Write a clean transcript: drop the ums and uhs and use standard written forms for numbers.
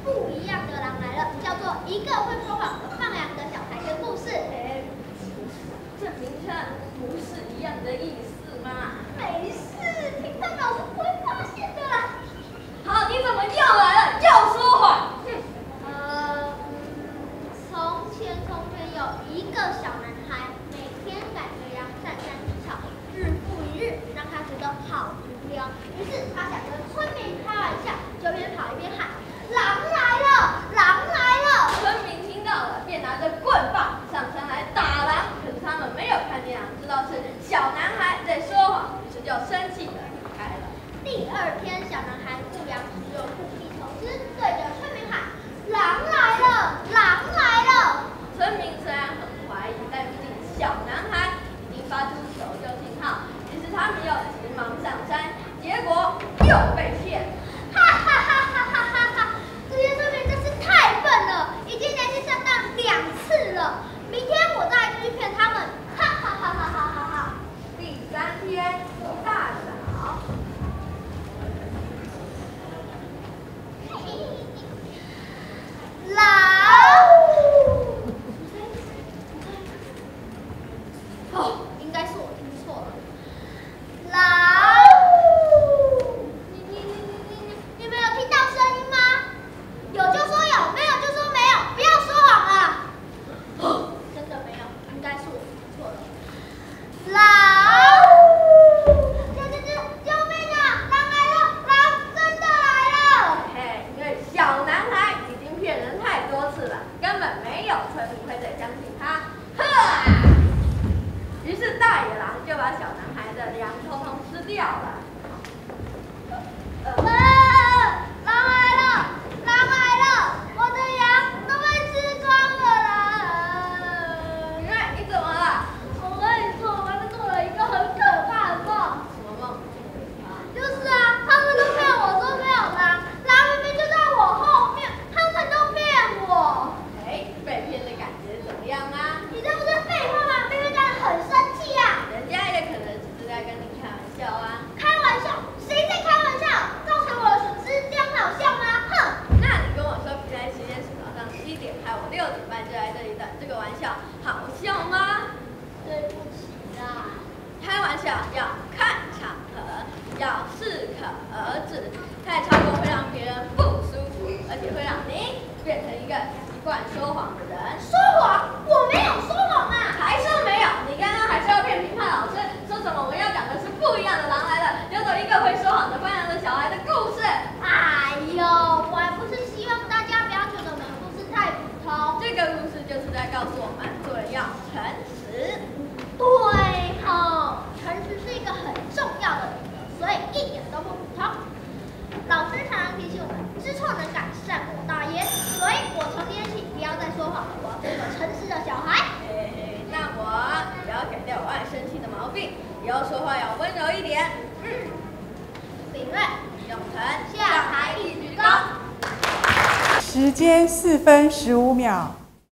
不一样的狼来了，叫做一个会说谎的放羊的小孩的故事。 这名称不是一样的意思吗？ 没事，听到老师不会发现的啦。 好，你怎么又来了？又说谎？ 从前有一个小男孩，每天赶着羊上山吃草，日复一日，让他觉得好无聊。于是他想跟村民开玩笑，就边跑一边喊：“狼来了，狼来了！” 村民听到了，便拿着棍棒上山来打狼。可是他们没有看见狼，知道是小男孩在说谎，于是就生气的离开了。 第二天，小男孩雇羊时又故意投资，对着村民喊：“狼来了，狼来了！” 村民虽然很怀疑，但毕竟小男孩已经发出求救信号，于是他们又急忙上山，结果又被骗。 哈哈哈哈哈哈哈！这些村民真是太笨了，已经连续上当2次了。明天我再来继续骗他们！哈哈哈哈哈哈哈！ 第3天一大早， 应该是我听错了。你们有听到声音吗？有就说有，没有就说没有，不要说谎了。真的没有，应该是我听错了。救命啊！狼来了，狼真的来了！ 嘿，因为小男孩已经骗人太多次了，根本没有村民会再相信他。于是大野狼就把小男孩的粮通通吃掉了。 狼来了！狼来了！我的羊都被吃光了啦！ 你怎么了？ 我跟你说，我刚才做了一个很可怕的梦。 什么梦？ 就是啊，他们都骗我说没有狼，狼明明就在我后面，他们都骗我。 被骗的感觉怎么样啊？ 你这不是废话吗？明明这样很生气啊！ 人家也可能只是在跟你开玩笑啊。 开玩笑？谁在开玩笑？造成我的损失，这样好笑吗？哼！ 那你跟我说比赛时间是早上7点，还有我6点半就在这里等，这个玩笑好笑吗？ 对不起啦。 开玩笑要看场合，要适可而止，太超过会让别人不舒服，而且会让你变成一个习惯说谎的人。 说谎？我没有说谎啊！ 还说没有？你刚刚还是要骗评判老师，说什么我们要讲的是不一样的狼来了，有走一个会说谎的放羊的小孩的故事。 哎呦，我还不是希望大家不要觉得我们的故事太普通。 这个故事就是在告诉我们，做人要诚实。 对吼，诚实是一个很重要的品德，所以一点都不普通。老师常常提醒我们，知错能改，善莫大焉。所以我从今天起不要再说谎了，我要做一个诚实的小孩。 那我也要改掉我爱生气的毛病，以后说话要温柔一点。 秉睿、 永成， 下台一鞠躬。 时间4分15秒。